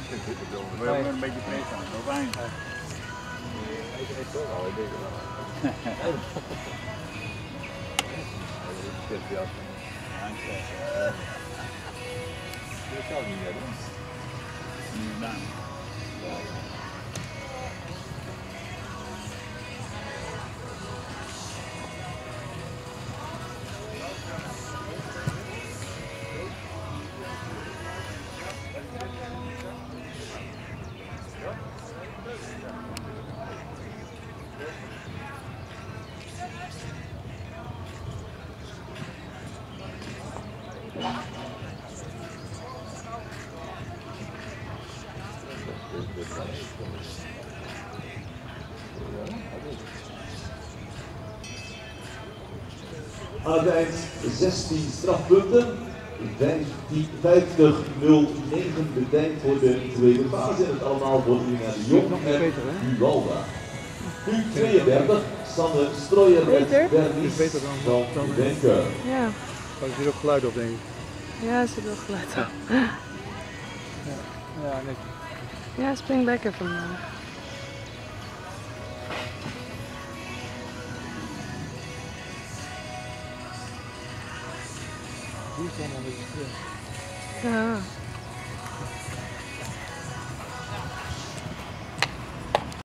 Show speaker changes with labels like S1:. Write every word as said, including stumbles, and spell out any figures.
S1: We hebben een beetje vlees aan, dat wijn.
S2: Ik weet toch wel, ik denk wel. Dat zou niet meer doen.
S1: Niet gedaan.
S3: Aan het eind zestien strafpunten, vijftig nul negen de tijd voor de tweede fase en het allemaal voor Irina de Jong en Uwalda. Nu tweeëndertig, Sanne Strooijer met Bernice van Denker.
S4: Ja.
S2: Oh, er zit ook geluid op, denk ik.
S4: Ja, er zit wel geluid op.
S2: Ja, ja netjes.
S4: Ja, spring lekker vandaag.
S2: Die is allemaal een beetje terug.
S4: Ja.